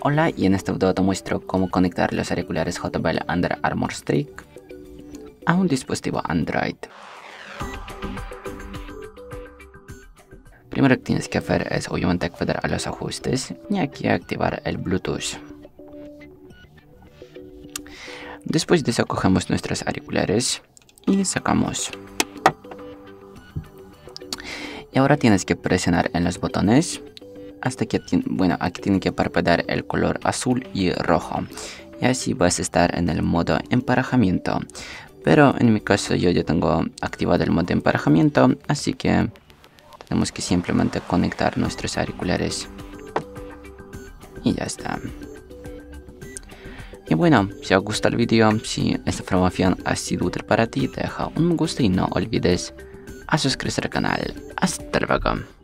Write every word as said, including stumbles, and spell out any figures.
Hola, y en este video te muestro cómo conectar los auriculares J B L Under Armour Strix a un dispositivo Android. Primero que tienes que hacer es obviamente acceder a los ajustes y aquí activar el Bluetooth. Después de eso cogemos nuestros auriculares y sacamos. Y ahora tienes que presionar en los botones hasta que, bueno, aquí tiene que parpadear el color azul y rojo. Y así vas a estar en el modo emparejamiento. Pero en mi caso yo ya tengo activado el modo emparejamiento, así que tenemos que simplemente conectar nuestros auriculares. Y ya está. Y bueno, si os gusta el vídeo, si esta información ha sido útil para ti, deja un me gusta y no olvides a suscribirse al canal. Hasta luego.